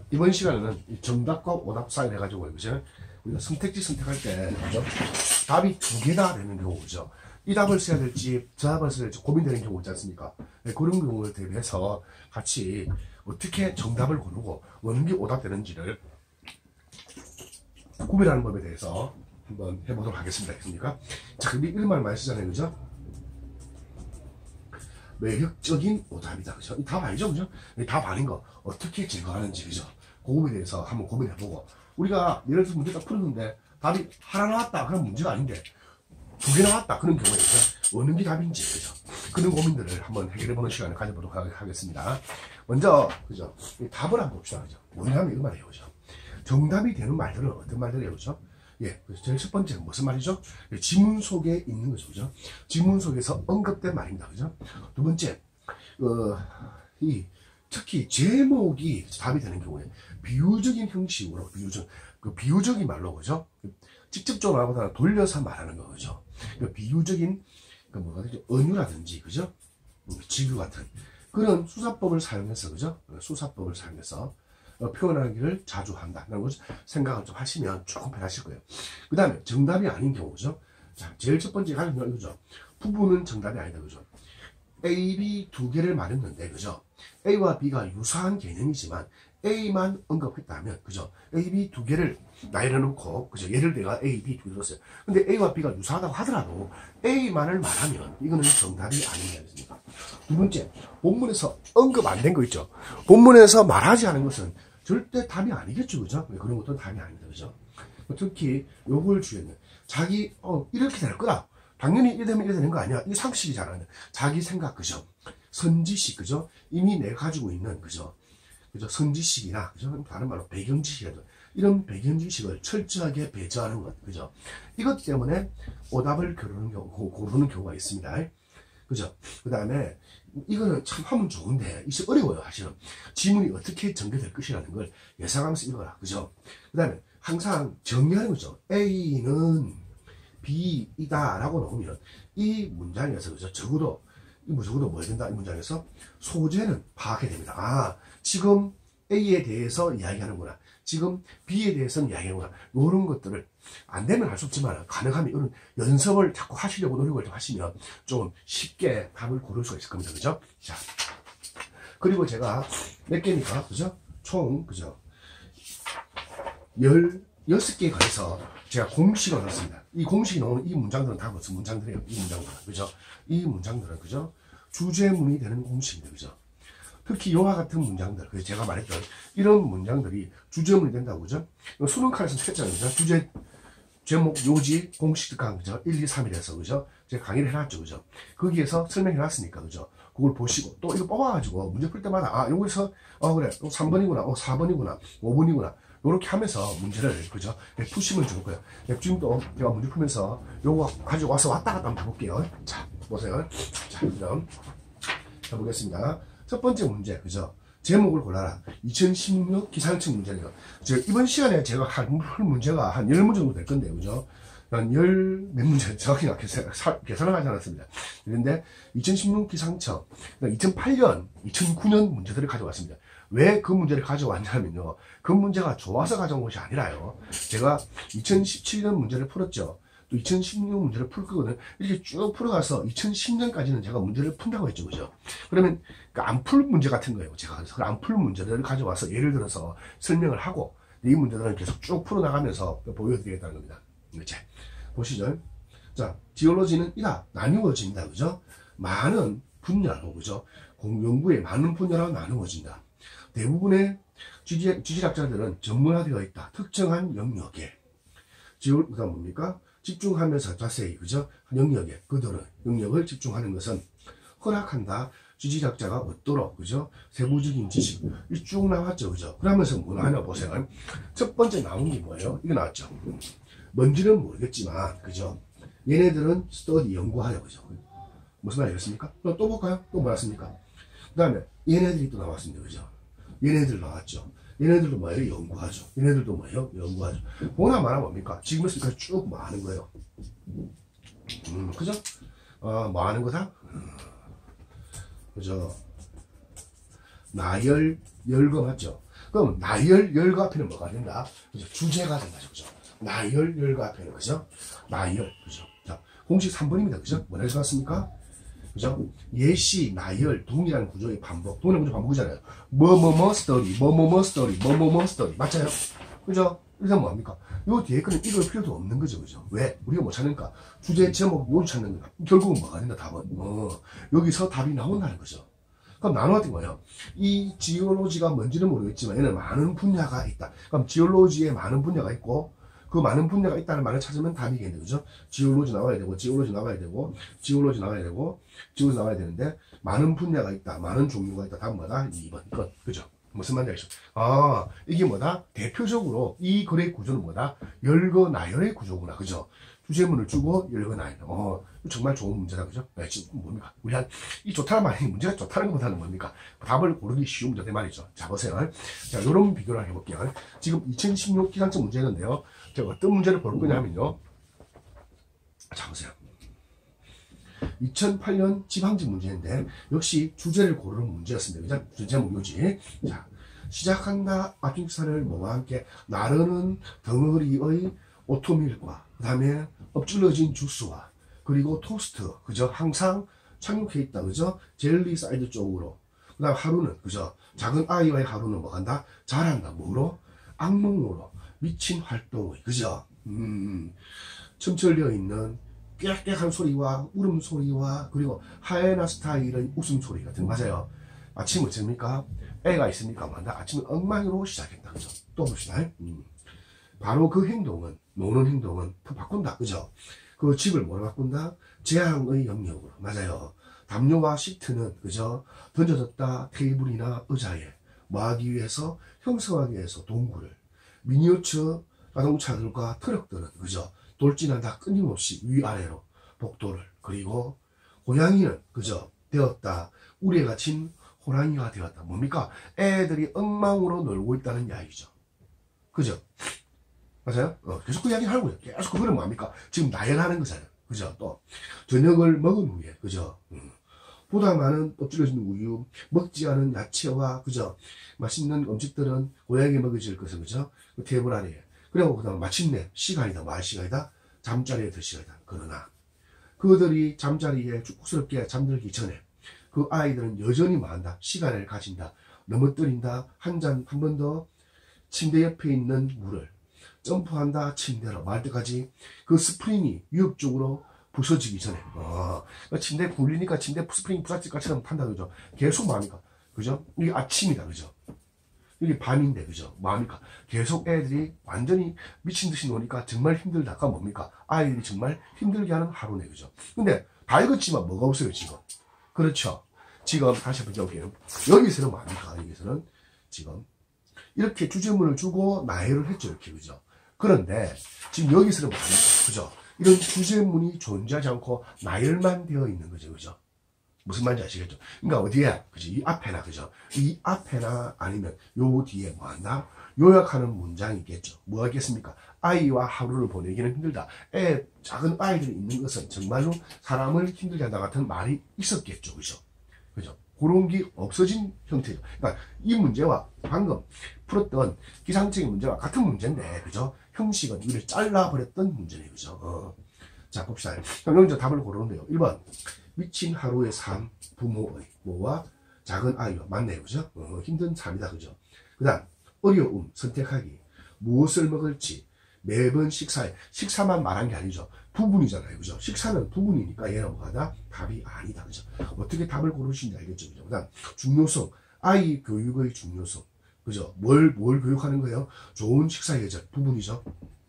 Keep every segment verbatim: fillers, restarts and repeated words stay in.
이번 시간에는 정답과 오답 사이를 해가지고, 그죠? 우리가 선택지 선택할 때, 그죠? 답이 두 개다 되는 경우, 그죠? 이 답을 써야 될지, 저 답을 써야 될지 고민되는 경우 있지 않습니까? 네, 그런 경우를 대비해서 같이 어떻게 정답을 고르고, 어느 게 오답 되는지를 구별하는 법에 대해서 한번 해보도록 하겠습니다. 알겠습니까? 자, 근데 이런 말 많이 쓰잖아요, 그죠? 매력적인 오답이다, 그죠? 이 답 아니죠, 그죠? 이 답 아닌 거 어떻게 제거하는지, 그죠? 그 부분에 대해서 한번 고민해보고, 우리가 예를 들어서 문제 딱 풀었는데 답이 하나 나왔다, 그런 문제가 아닌데 두 개 나왔다, 그런 경우에 그죠? 어느 게 답인지, 그죠? 그런 고민들을 한번 해결해보는 시간을 가져보도록 하겠습니다. 먼저, 그죠? 이 답을 한번 봅시다, 그죠? 뭐냐면 이거 말이에요, 그죠? 정답이 되는 말들은 어떤 말들이에요, 그죠? 예, 제일 첫 번째 무슨 말이죠? 예, 지문 속에 있는 거죠, 그죠? 지문 속에서 언급된 말입니다, 그죠? 두 번째, 어, 이 특히 제목이 답이 되는 경우에 비유적인 형식으로 비유적, 그 비유적인 말로, 그죠? 직접적으로 말보다 돌려서 말하는 거, 그죠? 그 비유적인 그 뭐가 되죠? 은유라든지, 그죠? 지규 같은 그런 수사법을 사용해서, 그죠? 수사법을 사용해서 어, 표현하기를 자주 한다는 것을 생각을 좀 하시면 조금 편하실 거예요. 그 다음에 정답이 아닌 경우죠. 자, 제일 첫 번째 가장 중요한 거죠. 부분은 정답이 아니다, 그죠? A, B 두 개를 말했는데, 그죠? A와 B가 유사한 개념이지만 A만 언급했다면, 그죠? A, B 두 개를 나열해 놓고, 그죠? 예를 내가 A, B 두 개를 썼어요. 근데 A와 B가 유사하다고 하더라도 A만을 말하면 이거는 정답이 아닌 거겠습니까? 두 번째, 본문에서 언급 안 된 거 있죠? 본문에서 말하지 않은 것은 절대 답이 아니겠죠, 그죠? 그런 것도 답이 아닙니다, 그죠? 특히 요걸 주의했네. 자기 어 이렇게 될 거다. 당연히 이래 되면 이래 되는 거 아니야. 이게 상식이잖아요. 자기 생각, 그죠? 선지식, 그죠? 이미 내가 가지고 있는, 그죠? 그죠? 선지식이나, 그죠? 다른 말로 배경지식이라도 이런 배경지식을 철저하게 배제하는 것, 그죠? 이것 때문에 오답을 고르는 경우, 고르는 경우가 있습니다. 그죠? 그 다음에 이거는 참 하면 좋은데 이게 어려워요, 사실은. 지문이 어떻게 전개될 것이라는 걸 예상하면서 읽어라, 그죠? 그 다음에 항상 정리하는 거죠. A는 B이다 라고 나오면 이 문장에서, 그죠? 적어도 이 적어도 뭐 해야 된다, 이 문장에서 소재는 파악해야 됩니다. 아, 지금 A에 대해서 이야기하는구나, 지금 B에 대해서는 이야기하는구나, 이런 것들을 안 되면 할 수 없지만 가능하면 이런 연습을 자꾸 하시려고 노력을 좀 하시면 좀 쉽게 답을 고를 수가 있을 겁니다, 그죠? 자, 그리고 제가 몇 개니까, 그죠? 총, 그죠? 열여섯 개에 관해서 제가 공식을 넣었습니다. 이 공식이 나오는 이 문장들은 다 무슨 문장들이에요? 이 문장들은, 그죠? 이 문장들은, 그죠? 주제문이 되는 공식입니다, 그죠? 특히 이와 같은 문장들, 그래서 제가 말했던 이런 문장들이 주제문이 된다고, 그죠? 수능 칸에서 했잖아요, 그죠? 주제, 제목, 요지, 공식 특강, 그죠? 일, 이, 삼일에서, 그죠? 제가 강의를 해놨죠, 그죠? 거기에서 설명해놨으니까, 그죠? 그걸 보시고, 또 이거 뽑아가지고, 문제 풀 때마다, 아, 여기서, 어, 그래, 삼 번이구나, 어, 사 번이구나, 오 번이구나. 요렇게 하면서 문제를, 그죠? 푸시면 좋을 거예요. 지금도 제가 문제 풀면서 요거 가지고 와서 왔다 갔다 한번 해볼게요. 자, 보세요. 자, 그럼 해보겠습니다. 첫 번째 문제, 그죠? 제목을 골라라. 이천십육 년 기상청 문제네요. 제가 이번 시간에 제가 한 문제가 한 열 문제 정도 될 건데요, 그죠? 한 열 몇 문제 정확히 계산을 하지 않았습니다. 그런데 이천십육 년 기상청, 이천팔 년, 이천구 년 문제들을 가져왔습니다. 왜 그 문제를 가져왔냐면요, 그 문제가 좋아서 가져온 것이 아니라요, 제가 이천십칠 년 문제를 풀었죠. 또 이천십육 년 문제를 풀 거거든요. 이렇게 쭉 풀어가서 이천십 년까지는 제가 문제를 푼다고 했죠, 그죠? 그러면 그 안 풀 문제 같은 거예요. 제가 그래서 안 풀 문제들을 가져와서 예를 들어서 설명을 하고 이 문제들은 계속 쭉 풀어나가면서 보여드리겠다는 겁니다. 이제 보시죠. 자, 지올로지는 이다 나누어진다, 그죠? 많은 분야로, 그죠? 공연구에 많은 분야로 나누어진다. 대부분의 지질, 지질학자들은 전문화되어 있다. 특정한 영역에. 지올, 그 다음 뭡니까? 집중하면서 자세히, 그죠? 영역에, 그들은 영역을 집중하는 것은 허락한다. 지질학자가 얻도록, 그죠? 세부적인 지식. 이 쭉 나왔죠, 그죠? 그러면서 뭐 나왔나 보세요. 첫 번째 나온 게 뭐예요? 이거 나왔죠. 뭔지는 모르겠지만, 그죠? 얘네들은 스터디 연구하여, 그죠? 무슨 말이겠습니까? 또 볼까요? 또 뭐였습니까? 그 다음에 얘네들이 또 나왔습니다, 그죠? 얘네들 나왔죠. 얘네들도 뭐예요? 연구하죠. 얘네들도 뭐예요? 연구하죠. 보나 마나 뭡니까? 지금부터 쭉 뭐 하는 거예요. 음, 그죠? 어, 뭐 하는 거다? 그죠? 나열, 열거 맞죠? 그럼 나열, 열과 앞에는 뭐가 된다? 그죠? 주제가 된다. 그죠? 나열, 열과 앞에는, 그죠? 나열, 그죠? 자, 공식 삼 번입니다. 그죠? 뭐라고 써놨습니까? 그죠? 예시, 나열, 동일한 구조의 반복. 동일한 구조 반복이잖아요. 뭐뭐뭐 스토리, 뭐뭐뭐 스토리, 뭐뭐뭐 스토리. 맞아요? 그죠? 이러면 뭐합니까? 요 뒤에 거는 읽을 필요도 없는 거죠. 그죠? 왜? 우리가 못 찾는가? 주제, 제목, 요지 찾는 거야. 결국은 뭐가 된다, 답은. 어, 여기서 답이 나온다는 거죠. 그럼 나누었던 거예요. 이 지올로지가 뭔지는 모르겠지만 얘는 많은 분야가 있다. 그럼 지올로지에 많은 분야가 있고 그 많은 분야가 있다는 말을 찾으면 답이겠네요. 그죠? 지올로지 나와야 되고 지올로지 나와야 되고 지올로지 나와야 되고 지올로지 나와야 되는데 많은 분야가 있다. 많은 종류가 있다. 답은 뭐다? 이 번. 이건. 그죠? 무슨 말인지 알죠? 아, 이게 뭐다? 대표적으로 이 글의 구조는 뭐다? 열거 나열의 구조구나. 그죠? 주제문을 주고 열거 나열. 어, 정말 좋은 문제다. 그죠? 네, 지금 뭡니까? 우리 한, 이 좋다는 말이 문제가 좋다는 것보다는 뭡니까? 답을 고르기 쉬운 문제 말이죠. 자, 보세요. 자, 요런 비교를 해볼게요. 지금 이천십육 기상청 문제인데요. 제가 어떤 문제를 볼 거냐면요. 자, 보세요. 이천팔 년 지방직 문제인데 역시 주제를 고르는 문제였습니다. 그죠? 주제 목요지. 자, 시작한다 앞직사를 뭐와 함께 나르는 덩어리의 오토밀과 그 다음에 엎질러진 주스와 그리고 토스트, 그죠? 항상 착륙해 있다, 그죠? 젤리 사이드 쪽으로. 그 다음 하루는, 그죠? 작은 아이와의 하루는 뭐 간다? 잘한다. 뭐로? 악몽으로. 미친 활동의, 그죠? 음, 첨철되어 있는 깨끗한 소리와 울음소리와 그리고 하이에나 스타일의 웃음소리 같은 거 맞아요. 아침 어쩝니까? 애가 있으니까 뭐한다? 아침에 엉망으로 시작했다, 그죠? 또 봅시다. 음. 바로 그 행동은, 노는 행동은 바꾼다, 그죠? 그 집을 뭐로 바꾼다? 재앙의 영역으로. 맞아요. 담요와 시트는, 그죠? 던져졌다 테이블이나 의자에 뭐하기 위해서? 형성하기 위해서 동굴을. 미니어처 자동차들과 트럭들은, 그죠? 돌진한다 끊임없이 위아래로 복도를. 그리고 고양이는, 그죠? 되었다. 우리에 갇힌 호랑이가 되었다. 뭡니까? 애들이 엉망으로 놀고 있다는 이야기죠. 그죠? 맞아요? 어, 계속 그 이야기를 하고요. 계속 그거는 뭐합니까? 지금 나열하는 거잖아요. 그죠? 또, 저녁을 먹은 후에, 그죠? 음. 보다 많은 엎질러진 우유, 먹지 않은 야채와, 그죠? 맛있는 음식들은 고양이에 먹여질 것은, 그죠? 그 테이블 아래에. 그리고 그 다음 마침내 시간이다. 뭐 할 시간이다? 잠자리에 들 시간이다. 그러나, 그들이 잠자리에 축복스럽게 잠들기 전에, 그 아이들은 여전히 뭐한다? 시간을 가진다. 넘어뜨린다. 한 잔, 한 번 더 침대 옆에 있는 물을 점프한다. 침대로 말 때까지 그 스프링이 위협적으로 부서지기 전에. 어, 침대에 굴리니까 침대 스프링 부서질 것처럼 판다. 그죠? 계속 뭐합니까? 그죠? 이게 아침이다. 그죠? 이게 밤인데, 그죠? 뭐합니까? 계속 애들이 완전히 미친 듯이 노니까 정말 힘들다가 뭡니까? 아이들이 정말 힘들게 하는 하루네. 그죠? 근데 다 읽었지만 뭐가 없어요, 지금? 그렇죠. 지금 다시 한번 볼게요. 여기서는 뭐합니까? 여기서는 지금 이렇게 주제문을 주고 나열을 했죠. 이렇게. 그죠? 그런데 지금 여기서는 뭐합니까? 그죠? 이런 주제문이 존재하지 않고 나열만 되어 있는 거죠. 그죠? 무슨 말인지 아시겠죠? 그러니까 어디에? 그죠? 이 앞에나, 그죠? 이 앞에나 아니면 요 뒤에 뭐 한다? 요약하는 문장이 있겠죠. 뭐가 있겠습니까? 아이와 하루를 보내기는 힘들다. 애, 작은 아이들이 있는 것은 정말로 사람을 힘들게 한다 같은 말이 있었겠죠. 그죠? 그죠? 그런 게 없어진 형태죠. 그러니까 이 문제와 방금 풀었던 기상청의 문제와 같은 문제인데, 그죠? 형식은 이를 잘라버렸던 문제네요. 그죠? 어. 자, 봅시다. 그럼 여기서 답을 고르는데요. 일 번. 미친 하루의 삶, 부모의 뭐와 작은 아이와 맞네요. 그죠? 어, 힘든 삶이다. 그죠? 그 다음, 어려움, 선택하기. 무엇을 먹을지, 매번 식사에, 식사만 말한 게 아니죠. 부분이잖아요. 그죠? 식사는 부분이니까 얘는 뭐하다? 답이 아니다. 그죠? 어떻게 답을 고르시는지 알겠죠? 그죠? 그 다음, 중요성, 아이 교육의 중요성. 그죠? 뭘, 뭘 교육하는 거예요? 좋은 식사 예절, 부분이죠.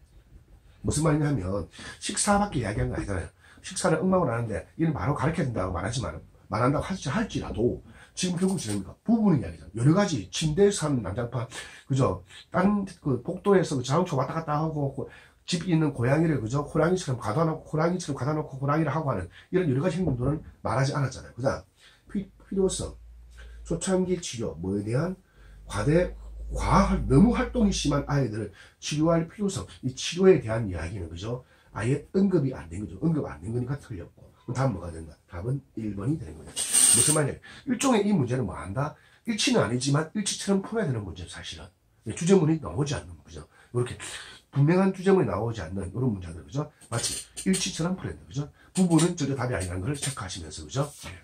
무슨 말이냐 하면, 식사밖에 이야기한 거 아니잖아요. 식사를 엉망으로 하는데, 이는 바로 가르쳐야 된다고 말하지만, 말한다고 할지라도, 지금 결국 지릅니까? 부분의 이야기죠. 여러 가지, 침대에서 사는 난장판, 그죠? 다른, 그, 복도에서 자동차 왔다 갔다 하고, 집에 있는 고양이를, 그죠? 호랑이처럼 가둬 놓고, 호랑이처럼 가둬 놓고, 호랑이를 하고 하는, 이런 여러 가지 행동들은 말하지 않았잖아요. 그 다음, 필요성, 초창기 치료, 뭐에 대한 과대, 과, 너무 활동이 심한 아이들을 치료할 필요성, 이 치료에 대한 이야기는, 그죠? 아예 언급이 안 된 거죠. 언급 안 된 거니까 틀렸고. 그럼 다음 뭐가 된다? 답은 일 번이 되는 거죠. 무슨 말이냐? 일종의 이 문제는 뭐 한다? 일치는 아니지만 일치처럼 풀어야 되는 문제죠, 사실은. 주제문이 나오지 않는, 그죠? 이렇게 분명한 주제문이 나오지 않는 이런 문제들, 그죠? 마치 일치처럼 풀어야 된다, 그죠? 부분은 전혀 답이 아니라는 걸 체크하시면서, 그죠? 네.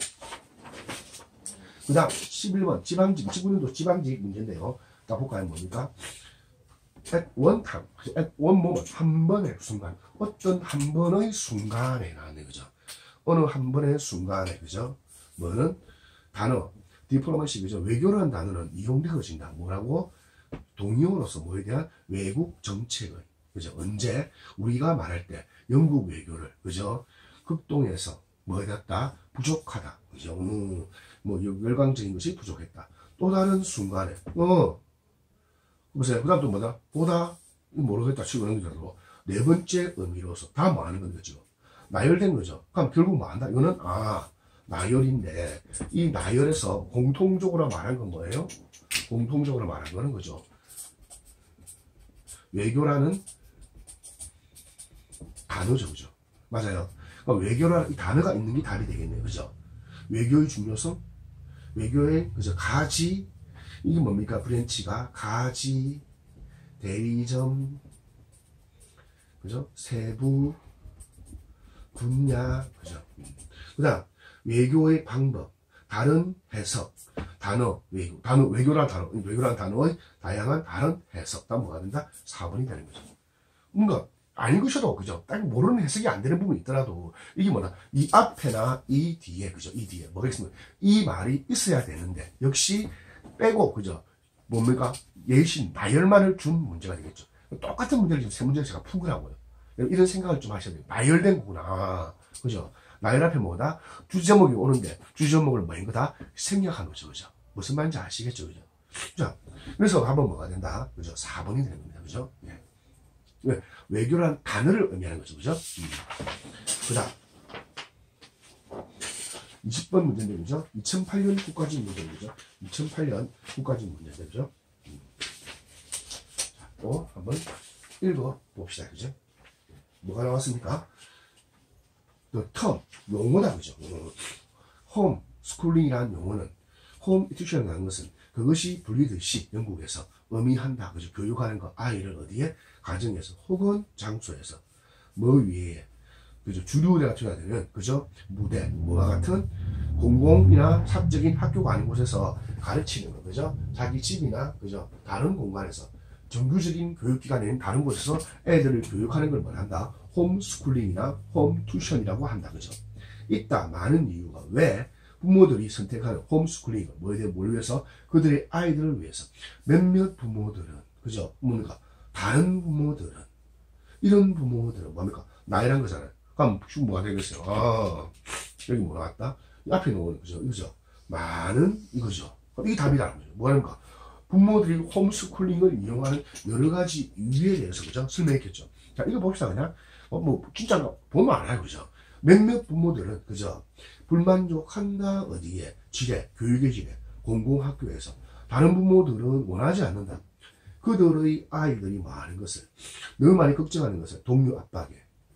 그 다음, 십일 번, 지방직, 이십구 년도 지방직 문제인데요. 자, 볼까요? 뭡니까? at one time, at one moment, 한 번의 순간, 어떤 한 번의 순간에 나왔네, 그죠? 어느 한 번의 순간에, 그죠? 뭐는 단어, 디플로마시, 그죠? 외교라는 단어는 이용되어진다. 뭐라고? 동의어로서 뭐에 대한 외국 정책의, 그죠? 언제 우리가 말할 때 영국 외교를, 그죠? 극동에서 뭐에 됐다? 부족하다, 그죠? 음, 뭐 열광적인 것이 부족했다. 또 다른 순간에, 어, 보세요. 그 다음 또 뭐다? 보다, 모르겠다 치고 넘기더라도 네 번째 의미로서 다 뭐 하는 건데, 지금 나열된 거죠. 그럼 결국 뭐 한다? 이거는 아 나열인데, 이 나열에서 공통적으로 말한 건 뭐예요? 공통적으로 말한 거는 그죠? 외교라는 단어죠, 그죠? 맞아요. 그러니까 외교라는 이 단어가 있는 게 답이 되겠네요, 그죠? 외교의 중요성, 외교의 그죠? 가지, 이게 뭡니까? 브랜치가 가지, 대리점, 그죠? 세부, 분야, 그죠? 그 다음, 외교의 방법, 다른 해석, 단어, 외교, 단어, 외교라는 단어, 외교라는 단어의 다양한 다른 해석, 다 뭐가 된다? 사 번이 되는 거죠. 뭔가, 안 읽으셔도, 그죠? 딱 모르는 해석이 안 되는 부분이 있더라도, 이게 뭐다? 이 앞에나 이 뒤에, 그죠? 이 뒤에, 뭐겠습니까? 이 말이 있어야 되는데, 역시 빼고, 그죠? 뭡니까? 예신, 나열만을 준 문제가 되겠죠. 똑같은 문제를 지금 세 문제를 제가 푼 거라고요. 이런 생각을 좀 하셔야 돼요. 나열된 거구나. 그죠? 나열 앞에 뭐다? 주제목이 오는데, 주제목을 뭐인 거다? 생략한 거죠. 그죠? 무슨 말인지 아시겠죠? 그죠? 자, 그래서 한번 뭐가 된다? 그죠? 사 번이 되는 겁니다. 그죠? 예. 왜? 외교란 단어를 의미하는 거죠. 그죠? 음. 그 다음. 이십 번 문제인데, 그죠? 이천팔 년 국가직 문제인 거죠? 이천팔 년 국가직 문제인데, 그죠? 음. 자, 또 한번 읽어 봅시다. 그죠? 뭐가 나왔습니까? 그 텀, 용어다. 그죠? 홈, 스쿨링이라는 용어는, 홈 튜션이라는 것은 그것이 불리듯이 영국에서 의미한다. 그죠? 교육하는 거, 아이를 어디에? 가정에서 혹은 장소에서 뭐 위에, 그죠? 주류대 같은 경우는, 그죠? 무대, 뭐와 같은 공공이나 사적인 학교가 아닌 곳에서 가르치는 거, 그죠? 자기 집이나, 그죠? 다른 공간에서, 정규적인 교육기관인 다른 곳에서 애들을 교육하는 걸 말한다. 홈스쿨링이나 홈투션이라고 한다. 그죠? 있다. 많은 이유가 왜 부모들이 선택하는 홈스쿨링을 뭐에 대해 뭘 위해서? 그들의 아이들을 위해서. 몇몇 부모들은, 그죠? 뭡니까? 다른 부모들은, 이런 부모들은 뭡니까? 나이란 거잖아요. 그럼 뭐가 되겠어요? 아, 여기 뭐 나왔다? 이 앞에 놓은, 그죠? 이거죠? 많은, 이거죠? 이게 답이라는 거죠. 뭐라는가? 부모들이 홈스쿨링을 이용하는 여러 가지 이유에 대해서, 그죠? 설명했겠죠. 자, 이거 봅시다, 그냥. 어, 뭐, 진짜 보면 알아요, 그죠? 몇몇 부모들은, 그죠? 불만족한다, 어디에? 지대, 교육의 지대, 공공학교에서. 다른 부모들은 원하지 않는다. 그들의 아이들이 많은 것을, 너무 많이 걱정하는 것을 동료 압박에,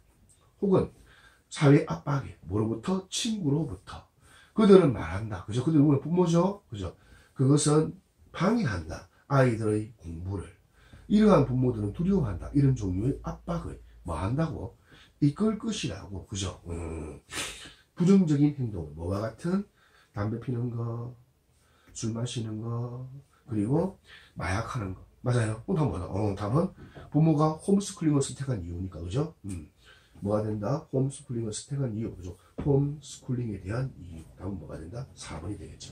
혹은 사회 압박에, 뭐로부터? 친구로부터. 그들은 말한다. 그죠? 그들은 부모죠? 그죠? 그것은 방해한다. 아이들의 공부를. 이러한 부모들은 두려워한다. 이런 종류의 압박을 뭐 한다고? 이끌 것이라고. 그죠? 음. 부정적인 행동. 뭐와 같은? 담배 피는 거, 술 마시는 거, 그리고 마약하는 거. 맞아요. 그럼 답은 뭐다? 어, 답은 부모가 홈스쿨링을 선택한 이유니까. 그죠? 음. 뭐가 된다? 홈스쿨링을 선택한 이유. 그죠? 홈스쿨링에 대한 이유. 답은 뭐가 된다? 사 번이 되겠죠.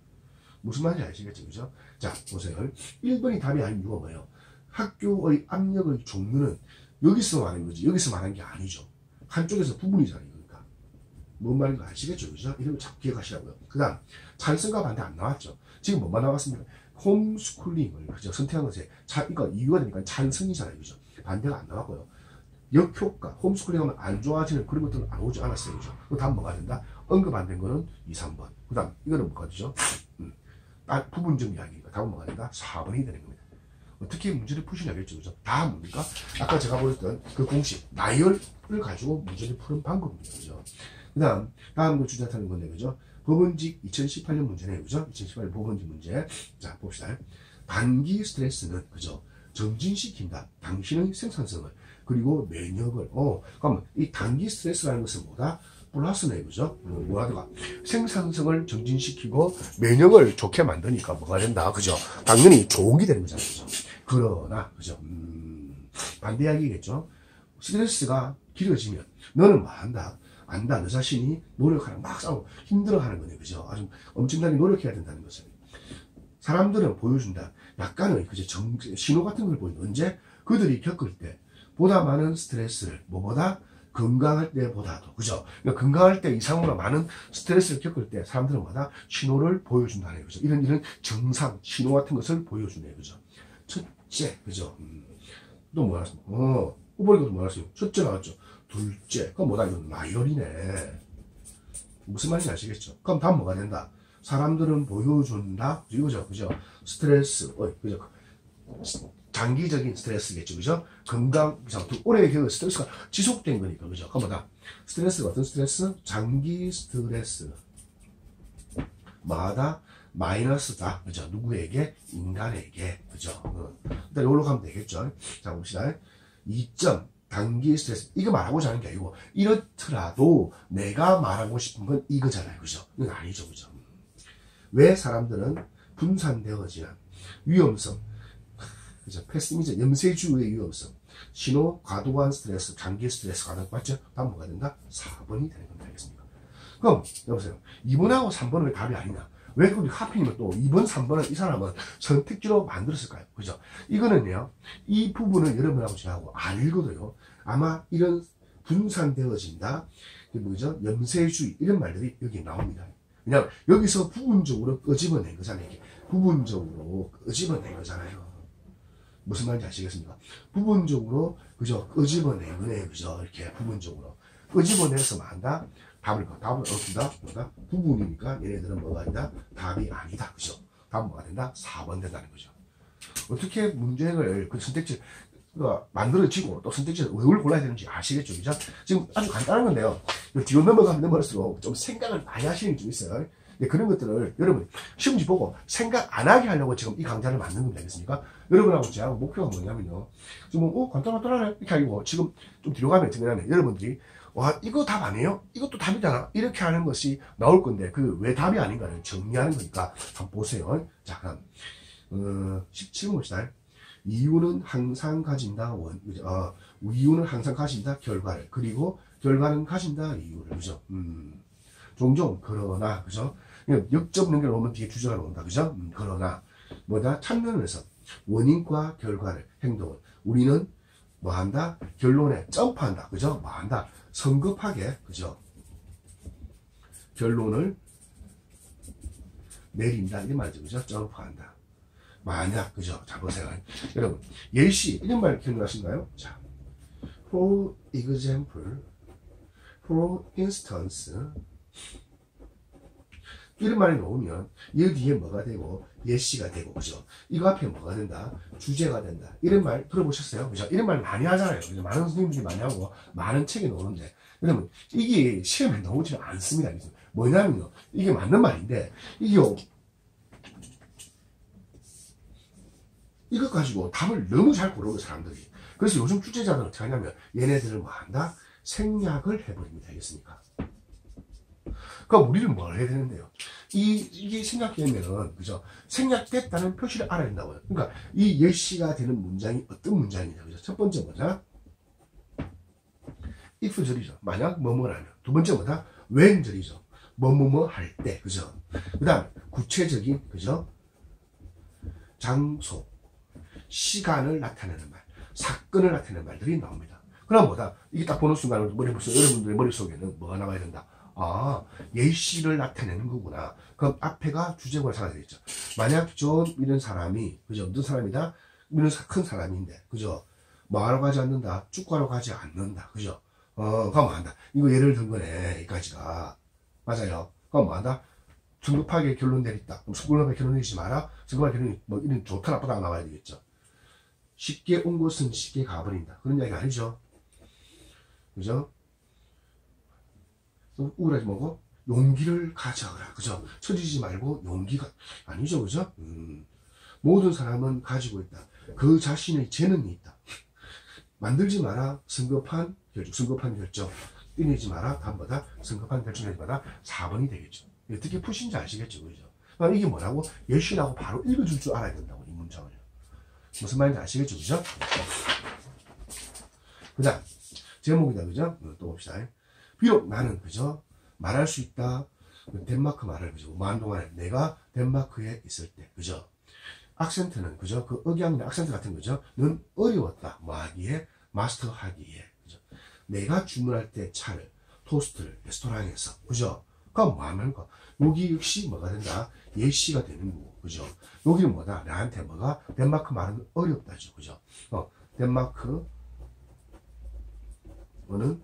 무슨 말인지 아시겠죠? 그죠? 자, 보세요. 일 번이 답이 아닌 이유가 뭐예요? 학교의 압력의 종류는 여기서 말하는 거지, 여기서 말하는 게 아니죠. 한쪽에서 부분이잖아요. 그러니까. 뭔 말인지 아시겠죠? 그죠? 이런 거 자꾸 기억하시라고요. 그 다음, 찬성과 반대 안 나왔죠. 지금 뭐만 나왔습니까? 홈스쿨링을, 그죠? 선택한 것에, 자, 이거 이유가 되니까 찬성이잖아요. 그죠? 반대가 안 나왔고요. 역효과, 홈스쿨링 하면 안 좋아지는 그런 것들은 안 오지 않았어요. 그죠? 그 다음 뭐가 된다? 언급 안 된 거는 이, 삼 번. 그 다음, 이거는 뭐가 되죠? 음. 아, 부분적 이야기니까 답은 뭐가 된다? 사 번이 되는 겁니다. 어떻게 문제를 푸시냐겠죠. 그죠? 다 뭡니까? 아까 제가 보였던 그 공식, 나열을 가지고 문제를 푸는 방법입니다. 그죠? 그 다음, 다음 거 주제타는 건데, 그죠? 법원직 이천십팔 년 문제네요. 그죠? 이천십팔 년 법원직 문제. 자, 봅시다. 단기 스트레스는, 그죠? 정진시킨다. 당신의 생산성을. 그리고 면역을. 어, 그러면 이 단기 스트레스라는 것은 뭐다? 플러스네, 그죠? 뭐라든가. 생산성을 정진시키고 면역을 좋게 만드니까 뭐가 된다. 그죠? 당연히 좋은 게 되는 거잖아요. 그죠? 그러나, 그죠? 음, 반대 이야기겠죠? 스트레스가 길어지면 너는 뭐 한다? 안다. 너 자신이 노력하는, 막 싸우고 힘들어하는 거네. 그죠? 아주 엄청나게 노력해야 된다는 것을. 사람들은 보여준다. 약간의 그죠? 정, 신호 같은 걸 보이는. 언제? 그들이 겪을 때 보다 많은 스트레스를, 뭐보다? 건강할 때보다도. 그죠? 그러니까 건강할 때 이상으로 많은 스트레스를 겪을 때 사람들은 뭐다? 신호를 보여준다네. 그죠? 이런, 이런 정상, 신호 같은 것을 보여주네. 그죠? 첫째. 그죠? 음, 또 뭐라 했어? 어, 후보리가 뭐라 했어요? 첫째 나왔죠? 둘째. 그럼 뭐다? 이건 나열이네. 무슨 말인지 아시겠죠? 그럼 다음 뭐가 된다? 사람들은 보여준다? 이거죠. 그죠? 스트레스. 어, 그죠? 장기적인 스트레스겠죠. 그죠? 건강, 그죠? 오래 그 스트레스가 지속된 거니까. 그죠? 그럼 뭐다? 스트레스가 어떤 스트레스? 장기 스트레스. 마다 마이너스다. 그죠? 누구에게? 인간에게. 그죠? 어. 일단 이걸로 가면 되겠죠? 자, 봅시다. 이 점. 단기 스트레스. 이거 말하고자 하는 게 아니고, 이렇더라도 내가 말하고 싶은 건 이거잖아요. 그죠? 이건 아니죠. 그죠? 왜 사람들은 분산되어지는 위험성, 그죠? 패시미즘, 염세주의 위험성, 신호, 과도한 스트레스, 장기 스트레스 가능 맞죠? 다음 뭐가 된다? 사 번이 되는 겁니다. 알겠습니까? 그럼, 여보세요. 이 번하고 삼 번은 왜 답이 아니냐? 왜 그렇게 하필이면 또 이 번, 삼 번을 이 사람은 선택지로 만들었을까요? 그죠? 이거는요, 이 부분을 여러분하고 저하고 알고도요, 아마 이런 분산되어진다, 뭐죠? 염세주의, 이런 말들이 여기 나옵니다. 왜냐면 여기서 부분적으로 끄집어낸 거잖아요. 이게. 부분적으로 끄집어낸 거잖아요. 무슨 말인지 아시겠습니까? 부분적으로, 그죠? 끄집어낸 거네. 그죠? 이렇게 부분적으로. 끄집어내서 뭐 한다? 답을, 답을 얻는다? 뭐다? 부분이니까 얘네들은 뭐가 아니다? 답이 아니다. 그죠? 답은 뭐가 된다? 사 번 된다는 거죠. 어떻게 문제를, 그 선택지, 가 만들어지고 또 선택지를 왜 골라야 되는지 아시겠죠? 그죠? 지금 아주 간단한 건데요. 뒤로 넘어가면 넘어갈수록 좀 생각을 많이 하시는 게 좀 있어요. 그런 것들을 여러분 시험지 보고 생각 안 하게 하려고 지금 이 강좌를 만든 겁니다. 알겠습니까? 여러분하고 제가 목표가 뭐냐면요. 지금 어 간단하더라네 이렇게 아니고 지금 좀 뒤로 가면 어떻게 되냐면 여러분들이 와 이거 답 아니에요? 이것도 답이잖아. 이렇게 하는 것이 나올 건데 그 왜 답이 아닌가를 정리하는 거니까 한번 보세요. 자 그럼 어, 십칠 번 봅시다. 이유는 항상 가진다 원, 어, 이유는 항상 가진다 결과를, 그리고 결과는 가진다 이유를. 그죠? 음, 종종 그러나, 그죠? 역접 연결 오면 뒤에 주제가 나온다. 그죠? 음, 그러나 뭐다? 참론에서 원인과 결과를, 행동을 우리는 뭐 한다? 결론에 점프한다. 그죠? 뭐 한다? 성급하게, 그죠? 결론을 내린다. 이 말이죠. 그죠? 점프한다. 만약, 그죠? 자, 보세요. 여러분, 예시, 이런 말 기억나신가요? 자, for example, for instance, 이런 말이 나오면, 이 뒤에 뭐가 되고, 예시가 되고, 그죠? 이거 앞에 뭐가 된다? 주제가 된다. 이런 말 들어보셨어요? 그죠? 이런 말 많이 하잖아요. 그죠? 많은 선생님들이 많이 하고, 많은 책이 나오는데, 여러분, 이게 시험에 나오지 않습니다. 뭐냐면요. 이게 맞는 말인데, 이게 이것 가지고 답을 너무 잘 고르는 사람들이. 그래서 요즘 출제자들은 어떻게 하냐면 얘네들을 뭐 한다? 생략을 해버립니다. 알겠습니까? 그럼 우리는 뭘 해야 되는데요? 이, 이게 생략되면은, 그죠? 생략됐다는 표시를 알아야 된다고요. 그러니까 이 예시가 되는 문장이 어떤 문장이냐. 그죠? 첫 번째 뭐냐? if 절이죠. 만약 뭐뭐라면. 두 번째 뭐다? when 절이죠. 뭐뭐뭐 할 때. 그죠? 그 다음 구체적인, 그죠? 장소. 시간을 나타내는 말, 사건을 나타내는 말들이 나옵니다. 그럼 뭐다? 이게 딱 보는 순간 머릿속, 여러분들의 머릿속에는 뭐가 나와야 된다? 아, 예시를 나타내는 거구나. 그럼 앞에가 주제구가 살아야 되겠죠. 만약 존 이런 사람이, 그죠? 어떤 사람이다? 이런 큰 사람인데, 그죠? 뭐 하러 가지 않는다? 축구하러 가지 않는다. 그죠? 어, 그럼 뭐 한다? 이거 예를 든 거네, 이까지가. 맞아요. 그럼 뭐 한다? 성급하게 결론 내렸다. 그럼 성급하게 결론 내리지 마라. 성급하게 결론이 뭐 이런 좋다 나쁘다가 나와야 되겠죠. 쉽게 온 곳은 쉽게 가버린다. 그런 이야기 아니죠. 그죠? 우울하지 말고 용기를 가져라. 그죠? 처지지 말고 용기가, 아니죠. 그죠? 음, 모든 사람은 가지고 있다. 그 자신의 재능이 있다. 만들지 마라. 성급한 결정, 성급한 결정. 뛰내지 마라. 다음보다 성급한 결정하지 마라. 사 번이 되겠죠. 어떻게 푸신지 아시겠죠. 그죠? 그러니까 이게 뭐라고? 예시라고 바로 읽어줄 줄 알아야 된다고, 이 문장을. 무슨 말인지 아시겠죠. 그죠? 그 다음, 제목이다. 그죠? 또 봅시다. 비록 나는, 그죠? 말할 수 있다. 덴마크 말을, 그죠? 무한 동안에 내가 덴마크에 있을 때, 그죠? 악센트는, 그죠? 그 억양이나 악센트 같은 거죠? 는 어려웠다. 뭐 하기에? 마스터하기에. 그죠? 내가 주문할 때 차를, 토스트를 레스토랑에서, 그죠? 그럼 뭐 하는 거? 여기 역시 뭐가 된다? 예시가 되는 거고, 그죠? 여기는 뭐다? 나한테 뭐가? 덴마크 말은 어렵다죠, 그죠? 어, 덴마크, 어는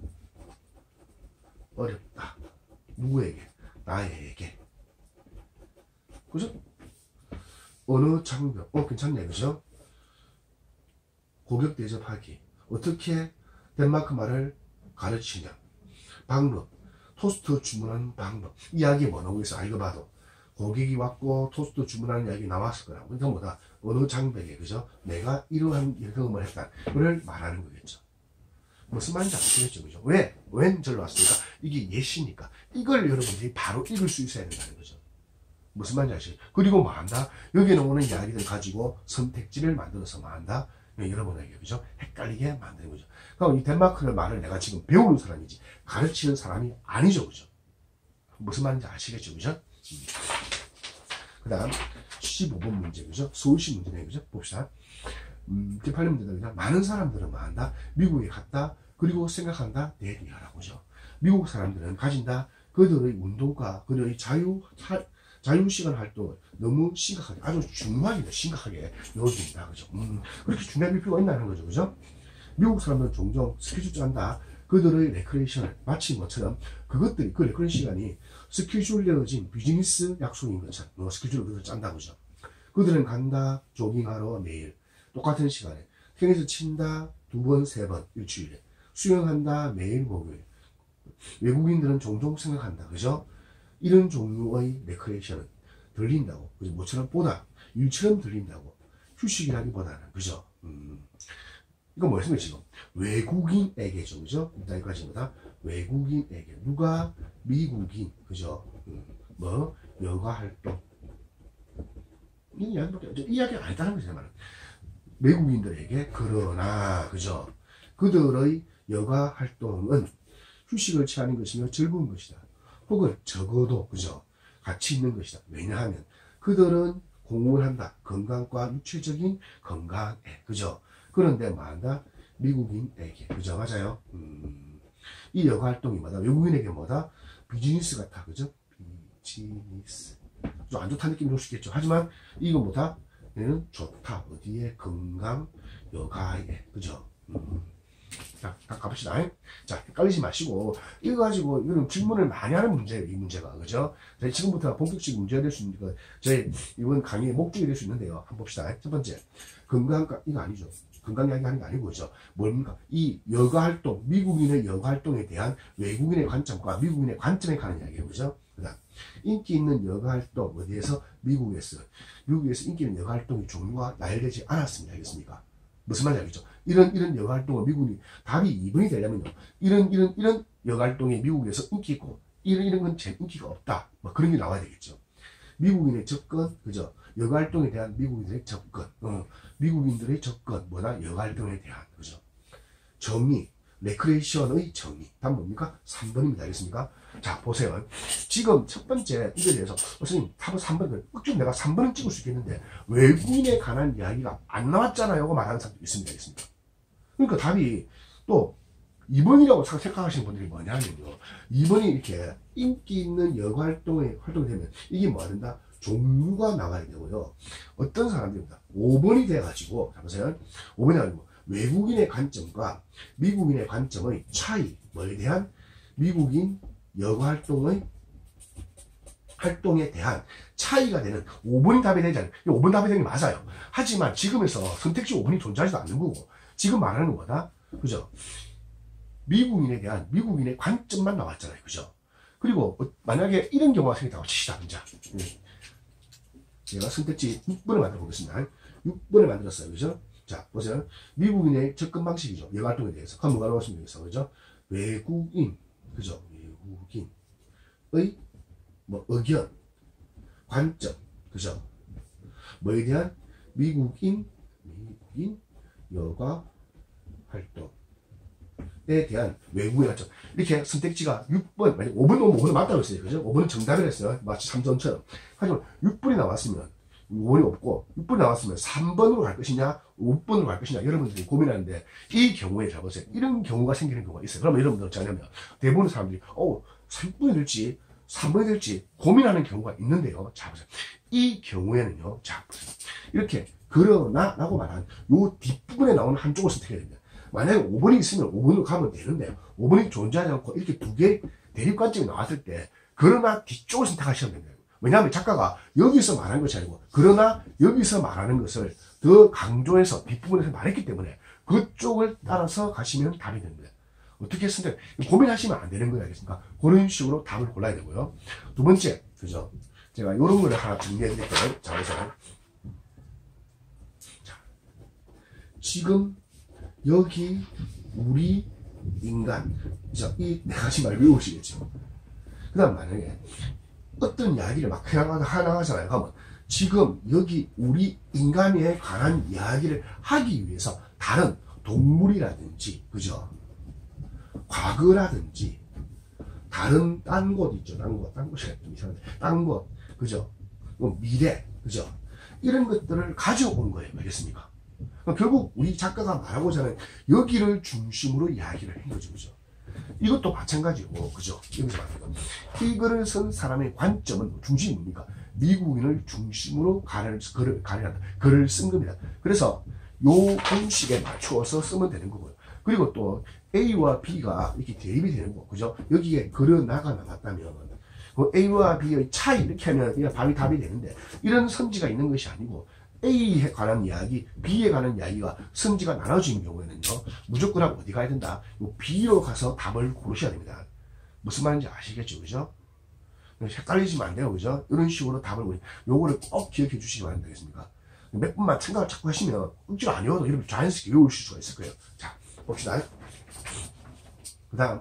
어렵다. 누구에게? 나에게. 그죠? 어느 장벽. 어, 괜찮네. 그죠? 고객 대접하기. 어떻게 덴마크 말을 가르치냐. 방법. 토스트 주문하는 방법. 이야기 뭐 나오고 있어. 알고 봐도. 고객이 왔고 토스트 주문하는 이야기 나왔을 거라고. 그러니까 뭐다? 어느 장벽에. 그죠? 내가 이러한 경험을 했다. 이걸 말하는 거겠죠. 무슨 말인지 아시겠죠? 그죠? 왜? 웬 절로 왔습니까? 이게 예시니까. 이걸 여러분들이 바로 읽을 수 있어야 된다는 거죠. 무슨 말인지 아시죠? 그리고 뭐 한다? 여기 나오는 이야기들 가지고 선택지를 만들어서 뭐 한다? 여러분에게, 그죠? 헷갈리게 만드는 거죠. 그럼 이 덴마크의 말을 내가 지금 배우는 사람이지, 가르치는 사람이 아니죠. 그죠? 무슨 말인지 아시겠죠? 그죠? 그 다음, 십오 번 문제, 그죠? 서울시 문제네, 그죠? 봅시다. 음, 팔 년 문제다. 많은 사람들은 뭐 한다? 미국에 갔다, 그리고 생각한다, 대리하라고, 그죠? 미국 사람들은 가진다, 그들의 운동과 그들의 자유, 자유시간 활동을 너무 심각하게, 아주 중요하게, 심각하게 여긴다. 그죠? 음, 그렇게 중요할 필요가 있나는 거죠. 그죠? 미국 사람들은 종종 스케줄 짠다. 그들의 레크레이션을 마친 것처럼 그것들이, 그 레크레이션 시간이 스케줄되어진 비즈니스 약속인 것처럼 뭐 스케줄을 그대로 짠다. 그죠? 그들은 간다, 조깅하러 매일. 똑같은 시간에. 테니스 친다, 두 번, 세 번, 일주일에. 수영한다, 매일 목요일. 외국인들은 종종 생각한다. 그죠? 이런 종류의 레크레이션은 들린다고. 그죠? 뭐처럼 보다, 일처럼 들린다고. 휴식이라기보다는. 그죠? 음. 이거 뭐였으면 지금? 외국인에게죠. 그죠? 여기까지입니다. 외국인에게. 누가? 미국인. 그죠? 음. 뭐? 여가 활동. 이 이야기밖에, 이 이야기가 아니다는 거죠. 말은. 외국인들에게, 그러나, 그죠? 그들의 여가 활동은 휴식을 취하는 것이며 즐거운 것이다. 혹은 적어도, 그죠? 가치 있는 것이다. 왜냐하면 그들은 공부를 한다. 건강과 육체적인 건강에. 그죠? 그런데 뭐 한다? 미국인에게. 그죠? 맞아요? 음, 이 여가 활동이 뭐다? 외국인에게 뭐다? 비즈니스 같아. 그죠? 비즈니스. 좀 안 좋다는 느낌이 올 수 있겠죠. 하지만 이거 뭐다? 얘는 좋다. 어디에? 건강, 여가에. 그죠? 음. 자, 가봅시다. 자, 헷갈리지 마시고, 이거 가지고, 이거는 질문을 많이 하는 문제예요, 이 문제가. 그죠? 자, 지금부터 본격적인 문제가 될 수 있는, 거, 저희, 이번 강의의 목적이 될 수 있는데요. 한번 봅시다. 첫 번째. 건강, 이거 아니죠. 건강 이야기 하는 게 아니고, 그죠? 뭡니까? 이 여가 활동, 미국인의 여가 활동에 대한 외국인의 관점과 미국인의 관점에 가는 이야기예요. 그죠? 그 다음, 인기 있는 여가 활동, 어디에서? 미국에서. 미국에서 인기 있는 여가 활동의 종류가 나열되지 않았습니다. 알겠습니까? 무슨 말인지 알겠죠? 이런, 이런 여가 활동을 미국이, 답이 이 번이 되려면요. 이런, 이런, 이런 여가 활동이 미국에서 인기 있고, 이런, 이런 건 제 인기가 없다. 뭐 그런 게 나와야 되겠죠. 미국인의 접근, 그죠? 여가 활동에 대한 미국인들의 접근, 어, 미국인들의 접근, 뭐다? 여가 활동에 대한, 그죠? 정의, 레크레이션의 정의. 답 뭡니까? 삼 번입니다. 알겠습니까? 자, 보세요. 지금 첫 번째, 이거에 대해서, 선생님, 답은 삼 번, 꼭 내가 삼 번은 찍을 수 있겠는데, 외국인에 관한 이야기가 안 나왔잖아요. 라고 말하는 사람도 있습니다. 알겠습니까? 그러니까 답이 또 이 번이라고 생각하시는 분들이 뭐냐면요. 이 번이 이렇게 인기 있는 여가 활동에 활동이 되면 이게 뭐 된다? 종류가 나와야 되고요. 어떤 사람들입니다. 오 번이 돼가지고, 잡으세요. 오 번이 아니고, 외국인의 관점과 미국인의 관점의 차이, 뭐에 대한 미국인 여가 활동의 활동에 대한 차이가 되는 오 번이 답이 되지 않아요. 오 번 답이 되는 게 맞아요. 하지만 지금에서 선택지 오 번이 존재하지도 않는 거고, 지금 말하는 거다. 그죠? 미국인에 대한 미국인의 관점만 나왔잖아요. 그죠? 그리고 만약에 이런 경우가 생긴다고 치시다. 이제 제가 선택지 육 번을 만들어 보겠습니다. 육 번을 만들었어요. 그죠? 자, 보세요. 미국인의 접근 방식이죠. 예고 활동에 대해서. 한번 가려보시면 되겠어. 그죠? 외국인, 그죠? 외국인의 뭐 의견, 관점, 그죠? 뭐에 대한 미국인, 미국인 여가 활동에 대한 외국인 관점. 이렇게 선택지가 육 번, 만약 오 번 오면 오 번은 맞다고 했어요. 그죠? 오 번은 정답을 했어요. 마치 삼 전처럼. 하지만 육 번이 나왔으면 오 번이 없고, 육 번이 나왔으면 삼 번으로 갈 것이냐, 오 번으로 갈 것이냐, 여러분들이 고민하는데, 이 경우에 잘 보세요. 이런 경우가 생기는 경우가 있어요. 그러면 여러분들 어찌 하냐면, 대부분의 사람들이, 어, 삼 번이 될지, 삼 번이 될지 고민하는 경우가 있는데요. 자, 보세요. 이 경우에는요, 자, 보세요. 이렇게, 그러나, 라고 말한 요 뒷부분에 나오는 한쪽을 선택해야 됩니다. 만약에 오 번이 있으면 오 번으로 가면 되는데, 오 번이 존재하지 않고 이렇게 두 개의 대립관점이 나왔을 때, 그러나 뒤쪽을 선택하시면 됩니다. 왜냐하면 작가가 여기서 말하는 것이 아니고, 그러나 여기서 말하는 것을 더 강조해서 뒷부분에서 말했기 때문에 그쪽을 따라서 가시면 답이 됩니다. 어떻게 했는데 고민하시면 안 되는 거예요. 알겠습니까? 그런 식으로 답을 골라야 되고요. 두 번째, 그죠? 제가 이런 거를 하나 정리해 드릴게요. 자, 보세요. 자, 지금 여기 우리 인간, 자, 이 네 가지 말 외우시겠죠? 그 다음 만약에 어떤 이야기를 막 하나 하잖아요. 그러면 지금 여기 우리 인간에 관한 이야기를 하기 위해서 다른 동물이라든지, 그죠? 과거라든지, 다른 딴 곳 있죠. 딴 곳, 딴 곳이 좀 이상한데, 딴 곳, 그죠? 뭐 미래, 그죠? 이런 것들을 가져온 거예요. 알겠습니까? 그러니까 결국 우리 작가가 말하고자 하는 여기를 중심으로 이야기를 한 거죠. 그죠? 이것도 마찬가지고, 그죠? 여기서 말하는 이 글을 쓴 사람의 관점은, 중심이 뭡니까? 미국인을 중심으로 가를, 글을, 가려한다. 글을 쓴 겁니다. 그래서 요 공식에 맞추어서 쓰면 되는 거고요. 그리고 또 A와 B가 이렇게 대입이 되는 거, 그죠? 여기에 그러나가 나왔다면, 그 A와 B의 차이 이렇게 하면 그냥 답이 답이 되는데, 이런 선지가 있는 것이 아니고, A에 관한 이야기, B에 관한 이야기가 선지가 나눠지는 경우에는요, 무조건 어디 가야 된다? B로 가서 답을 고르셔야 됩니다. 무슨 말인지 아시겠죠? 그죠? 헷갈리시면 안 돼요. 그죠? 이런 식으로 답을, 요거를 꼭 기억해 주시기 바랍니다. 되겠습니까? 몇 분만 생각을 자꾸 하시면, 억지로 안 외워도 이렇게 자연스럽게 외우실 수가 있을 거예요. 자, 봅시다. 그 다음,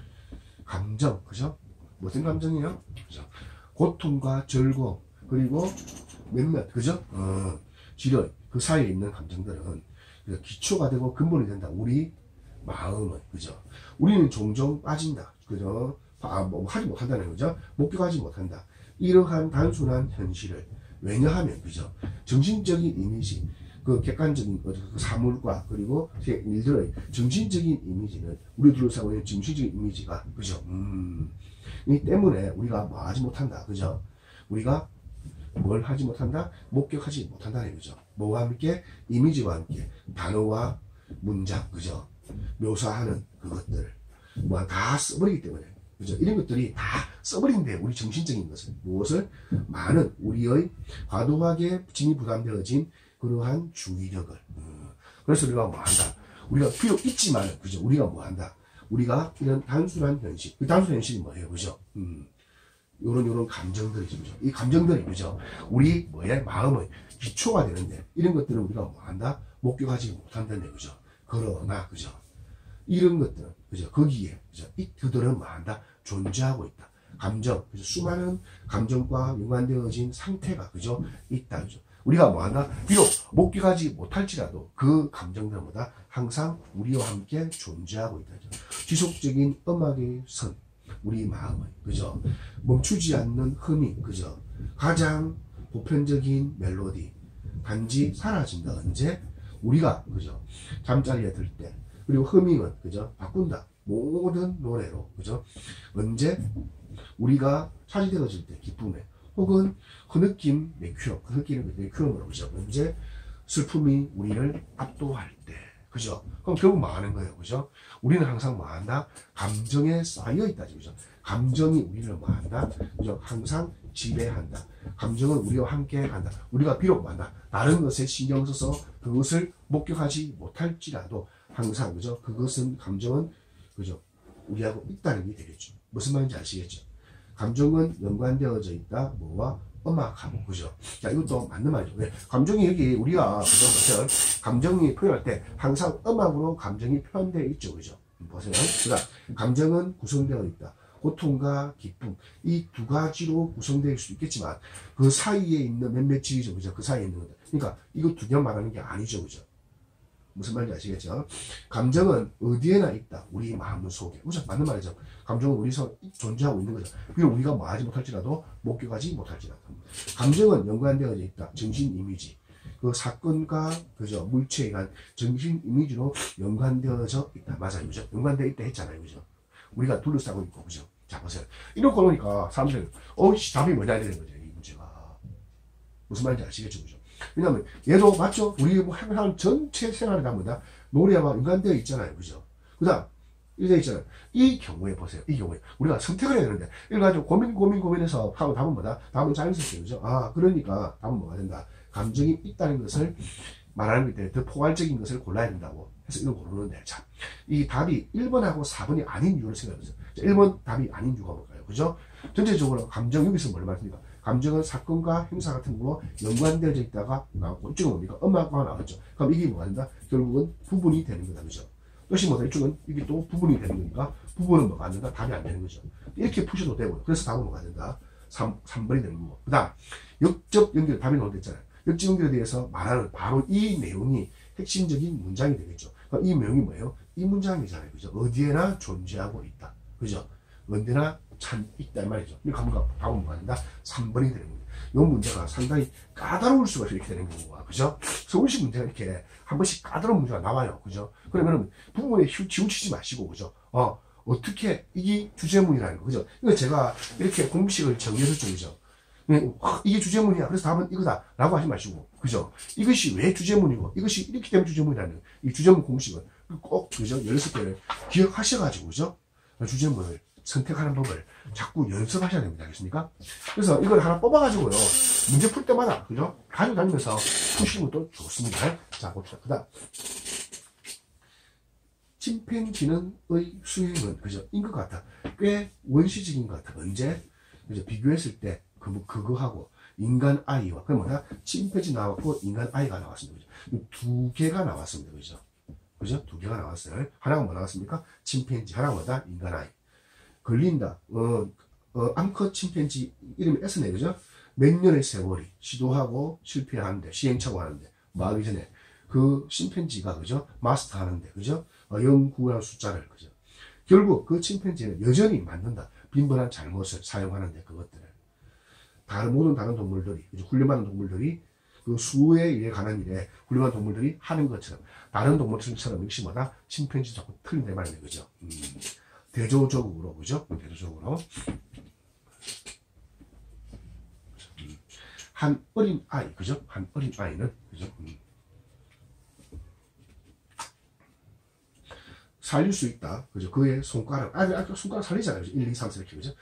감정. 그죠? 무슨 감정이에요? 그죠? 고통과 즐거움, 그리고 몇몇, 그죠? 어, 지력, 그 사이에 있는 감정들은 기초가 되고 근본이 된다. 우리 마음은, 그죠? 우리는 종종 빠진다. 그죠? 아, 뭐, 하지 못한다는 거죠? 목격하지 못한다. 이러한 단순한 현실을. 왜냐하면, 그죠? 정신적인 이미지, 그 객관적인 그 사물과 그리고 일들의 정신적인 이미지는 우리 둘러싸고 있는 정신적인 이미지가, 그죠? 음, 이 때문에 우리가 뭐 하지 못한다. 그죠? 우리가 뭘 하지 못한다? 목격하지 못한다는 거죠. 뭐와 함께? 이미지와 함께 단어와 문장, 그죠? 묘사하는 그것들 뭐 다 써버리기 때문에, 그죠? 이런 것들이 다 써버린데, 우리 정신적인 것을, 무엇을? 많은 우리의 과도하게 짐이 부담되어진 그러한 주의력을. 그래서 우리가 뭐 한다? 우리가 필요 있지만, 그죠? 우리가 뭐 한다? 우리가 이런 단순한 현실, 그 단순한 현실이 뭐예요? 그죠? 음. 요런, 요런 감정들이죠. 그죠? 이 감정들이, 그죠? 우리, 뭐에? 마음의 기초가 되는데, 이런 것들은 우리가 뭐 한다? 목격하지 못한다는 거죠. 그러나, 그죠? 이런 것들은, 그죠? 거기에, 그죠? 이, 그들은 뭐 한다? 존재하고 있다. 감정, 그죠? 수많은 감정과 연관되어진 상태가, 그죠? 있다. 그죠? 우리가 뭐 한다? 비록 목격하지 못할지라도 그 감정들보다 항상 우리와 함께 존재하고 있다. 그죠? 지속적인 음악의 선. 우리 마음은, 그죠? 멈추지 않는 흐밍, 그죠? 가장 보편적인 멜로디. 단지 사라진다. 언제? 우리가, 그죠? 잠자리에 들 때. 그리고 흐밍은, 그죠? 바꾼다. 모든 노래로, 그죠? 언제? 우리가 차지되어질 때, 기쁨에. 혹은 그 느낌, 매큐럼, 그 느낌을 매큐럼으로, 그죠? 언제? 슬픔이 우리를 압도할 때. 그죠? 그럼 결국 뭐 하는 거예요? 그죠? 우리는 항상 뭐 한다? 감정에 쌓여 있다. 그죠? 감정이 우리를 뭐 한다? 그죠? 항상 지배한다. 감정은 우리와 함께 간다. 우리가 비록 뭐 한다? 다른 것에 신경 써서 그것을 목격하지 못할지라도 항상, 그죠? 그것은, 감정은, 그죠? 우리하고 있다는 게 되겠죠. 무슨 말인지 아시겠죠? 감정은 연관되어져 있다. 뭐와? 음악하고, 그죠? 자, 이것도 맞는 말이죠. 왜? 감정이 여기 우리가, 그죠? 보세요. 감정이 표현할 때 항상 음악으로 감정이 표현되어 있죠. 그죠? 보세요. 그 다음, 감정은 구성되어 있다. 고통과 기쁨. 이 두 가지로 구성될 수 있겠지만, 그 사이에 있는 몇몇이죠. 그죠? 그 사이에 있는 거죠. 그러니까, 이거 두 개 말하는 게 아니죠. 그죠? 무슨 말인지 아시겠죠? 감정은 어디에나 있다. 우리 마음 속에. 그죠? 맞는 말이죠. 감정은 우리 서 존재하고 있는 거죠. 그리고 우리가 뭐 하지 못할지라도 목격하지 못할지라도. 감정은 연관되어져 있다. 정신 이미지. 그 사건과 그죠? 물체에 의한 정신 이미지로 연관되어져 있다. 맞아요. 그죠? 연관되어 있다 했잖아요. 그죠? 우리가 둘러싸고 있고. 그죠? 자, 보세요. 이렇게 놓으니까 사람들은, 어이씨, 답이 뭐냐 되는 거죠. 이 문제가. 무슨 말인지 아시겠죠? 그죠? 왜냐면 얘도 맞죠? 우리 뭐 하는 전체 생활에 다 뭐다 노래와 연관되어 있잖아요. 그죠? 그 다음 이렇게 있잖아요. 이 경우에 보세요. 이 경우에 우리가 선택을 해야 되는데 이걸 가지고 고민 고민 고민해서 하고 답은 뭐다? 답은 자연스럽게. 그죠? 아 그러니까 답은 뭐가 된다? 감정이 있다는 것을 말하는 때 더 포괄적인 것을 골라야 된다고 해서 이걸 고르는데, 자, 이 답이 일 번하고 사 번이 아닌 이유를 생각해보세요. 일 번 답이 아닌 이유가 뭘까요? 그죠? 전체적으로 감정, 여기서 뭘 말씀입니까? 감정은 사건과 행사 같은 거로 연관되어져 있다가 나왔고, 이쪽은 뭡니까? 음악과 나왔죠. 그럼 이게 뭐가 된다? 결국은 부분이 되는 거다. 그죠? 뜻이 뭐다? 이쪽은 이게 또 부분이 되는 거니까, 부분은 뭐가 안 된다? 답이 안 되는 거죠. 이렇게 푸셔도 되고요. 그래서 답은 뭐가 된다? 삼, 삼 번이 되는 거고. 그 다음, 역접 연결, 답이 나오겠잖아요. 역접 연결에 대해서 말하는 바로 이 내용이 핵심적인 문장이 되겠죠. 그러니까 이 내용이 뭐예요? 이 문장이잖아요. 그죠? 어디에나 존재하고 있다. 그죠? 언제나 참 있다 이 말이죠. 이렇게 하면 답은 뭐가 된다? 삼 번이 되는 겁니다. 이 문제가 상당히 까다로울 수가 이렇게 되는 거고, 그죠? 서울시 문제가 이렇게 한 번씩 까다로운 문제가 나와요. 그죠? 그러면은 부분에 치우치지 마시고, 그죠? 어, 어떻게, 이게 주제문이라는 거, 그죠? 이거 제가 이렇게 공식을 정해줬죠. 그죠? 이게 주제문이야. 그래서 답은 이거다. 라고 하지 마시고, 그죠? 이것이 왜 주제문이고, 이것이 이렇기 때문에 주제문이라는 이 주제문 공식을 꼭, 그죠? 열여섯 개를 기억하셔가지고, 그죠? 주제문을 선택하는 법을 자꾸 연습하셔야 됩니다. 알겠습니까? 그래서 이걸 하나 뽑아가지고요. 문제 풀 때마다, 그죠? 가지고 다니면서 푸시는 것도 좋습니다. 자, 봅시다. 그 다음. 침팬지는의 수행은, 그죠? 인 것 같아. 꽤 원시적인 것 같아. 언제? 그죠? 비교했을 때, 그, 그거하고, 인간 아이와, 그 뭐냐? 침팬지 나왔고, 인간 아이가 나왔습니다. 그죠? 두 개가 나왔습니다. 그죠? 그죠? 두 개가 나왔어요. 하나가 뭐 나왔습니까? 침팬지. 하나가 뭐다? 인간 아이. 걸린다. 어, 어, 암컷 침팬지 이름이 S네. 그죠? 몇 년의 세월이 시도하고 실패하는데, 시행착오 하는데, 뭐 하기 전에, 그 침팬지가, 그죠? 마스터 하는데, 그죠? 어, 영구한 숫자를, 그죠? 결국 그 침팬지는 여전히 만든다. 빈번한 잘못을 사용하는데, 그것들을. 다른, 모든 다른 동물들이, 그죠? 훈련받은 동물들이 그 수에 일에 관한 일에 훈련한 동물들이 하는 것처럼, 다른 동물들처럼 역시 뭐다? 침팬지 자꾸 틀린다 말이네. 그죠? 음. 대조적으로, 그죠? 대조적으로. 한 어린 아이, 그죠? 한 어린 아이는, 그죠? 음. 살릴 수 있다. 그죠? 그의 손가락, 아, 아 손가락 살리잖아요. 그죠? 일, 이, 삼, 사 이렇게, 그죠?